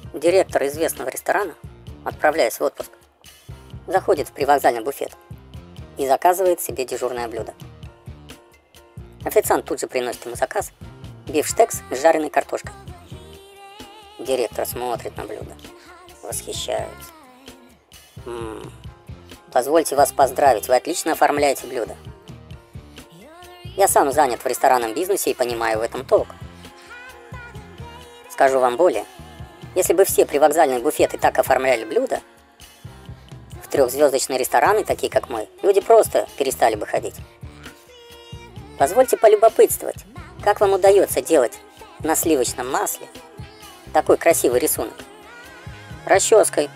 Директор известного ресторана, отправляясь в отпуск, заходит в привокзальный буфет и заказывает себе дежурное блюдо. Официант тут же приносит ему заказ – бифштекс с жареной картошкой. Директор смотрит на блюдо, восхищается. Позвольте вас поздравить, вы отлично оформляете блюдо. Я сам занят в ресторанном бизнесе и понимаю в этом толк. Скажу вам более, если бы все привокзальные буфеты так оформляли блюда, в трехзвездочные рестораны, такие как мой, люди просто перестали бы ходить. Позвольте полюбопытствовать, как вам удается делать на сливочном масле такой красивый рисунок? Расческой